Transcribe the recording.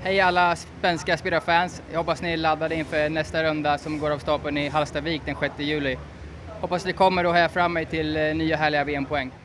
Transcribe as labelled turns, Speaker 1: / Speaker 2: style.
Speaker 1: Hej alla svenska spelarfans. Jag hoppas ni är laddade inför nästa runda som går av stapeln i Hallstavik den 6 juli. Hoppas ni kommer och hejar fram mig till nya härliga VM-poäng.